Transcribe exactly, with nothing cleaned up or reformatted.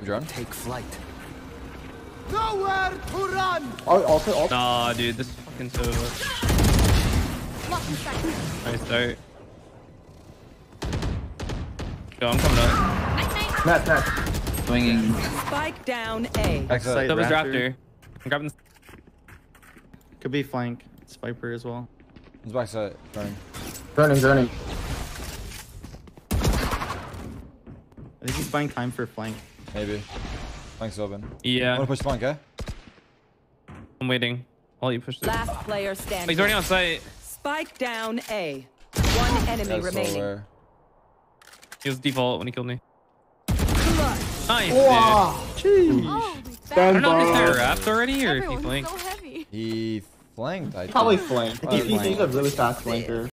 Drone? Take flight. Nowhere to run. Oh, also, also. Nah, dude, this fucking so. Nice start. Yo, I'm coming up. Matt, Matt. Swinging. Spike down A. Backside That was Raptor. Raptor. I'm grabbing. Could be flank. It's Viper as well. He's backside. Running. Running, running. I think he's buying time for flank. Maybe. Flank's open. Yeah. I'm gonna push flank, eh? I'm waiting. While you push through. Last player standing. He's already on site. Spike down A. One enemy That's so remaining. rare. He was default when he killed me. Clutch. Nice, Wow. dude. Jeez. Oh, I don't know if he's Stand there by. wrapped already or if he everyone's flanked. so heavy. He flanked, I think. Probably flank. Probably He's, he's flank. a really fast flanker.